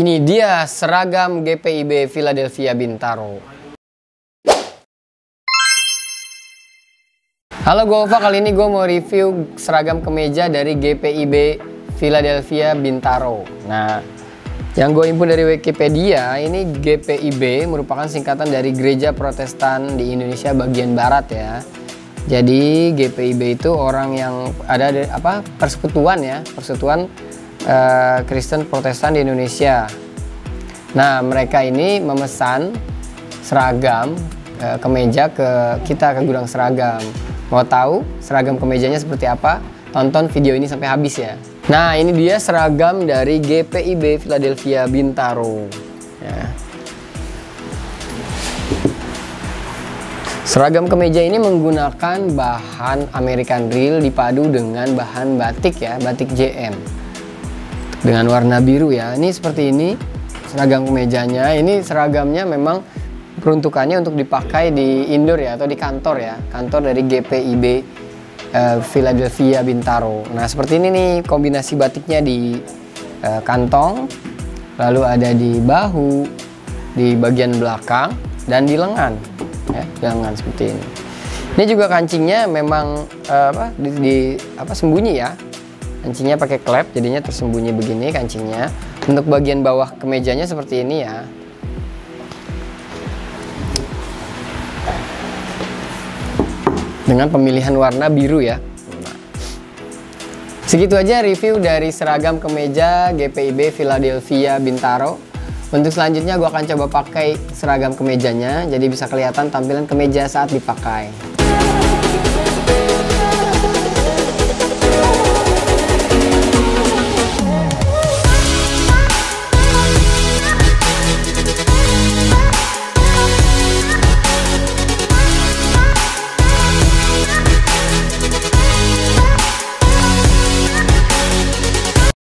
Ini dia seragam GPIB Philadelphia Bintaro. Halo, gue Ova. Kali ini gue mau review seragam kemeja dari GPIB Philadelphia Bintaro. Nah, yang gue impun dari Wikipedia, ini GPIB merupakan singkatan dari Gereja Protestan di Indonesia bagian Barat ya. Jadi GPIB itu orang yang ada persekutuan ya, persekutuan Kristen Protestan di Indonesia. Nah, mereka ini memesan seragam kemeja ke gudang seragam. Mau tahu seragam kemejanya seperti apa? Tonton video ini sampai habis ya. Nah, ini dia seragam dari GPIB Philadelphia Bintaro ya. Seragam kemeja ini menggunakan bahan American Drill dipadu dengan bahan batik ya, batik JM. Dengan warna biru ya. Ini seperti ini seragam kemejanya. Ini seragamnya memang peruntukannya untuk dipakai di indoor ya, atau di kantor ya, kantor dari GPIB Philadelphia Bintaro. Nah, seperti ini nih kombinasi batiknya di kantong, lalu ada di bahu, di bagian belakang, dan di lengan ya, di lengan seperti ini. Ini juga kancingnya memang sembunyi ya. Kancingnya pakai klep, jadinya tersembunyi begini kancingnya. Untuk bagian bawah kemejanya seperti ini ya. Dengan pemilihan warna biru ya. Segitu aja review dari seragam kemeja GPIB Philadelphia Bintaro. Untuk selanjutnya gue akan coba pakai seragam kemejanya, jadi bisa kelihatan tampilan kemeja saat dipakai.